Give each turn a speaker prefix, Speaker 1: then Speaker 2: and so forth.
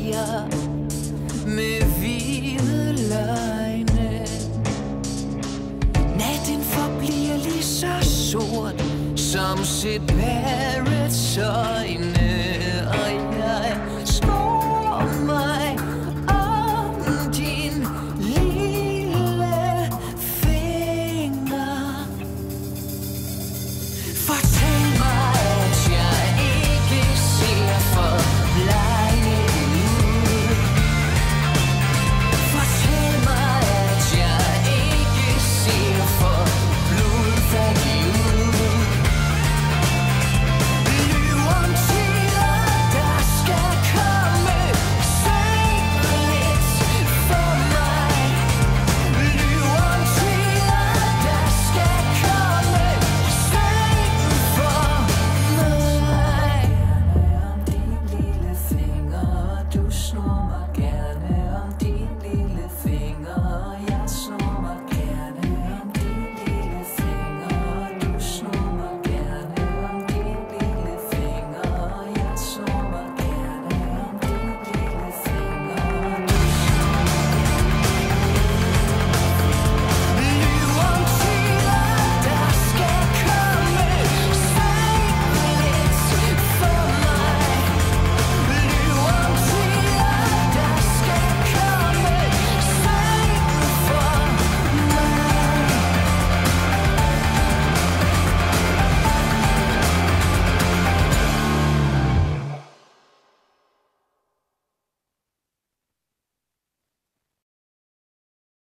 Speaker 1: stiger med hvide løgne. Natten forbliver lige så sort som Sid Barretts øjne, og jeg skår mig om din lille finger. Fortæl mig, at jeg ikke ser for blegnet ud. Fortæl mig, at jeg ikke ser for blodfattig ud. Lyv om tider, der skal komme. Sag lidt for mig. Lyv om tider, der skal komme. Sag for mig. Om din lille finger, du snor mig gerne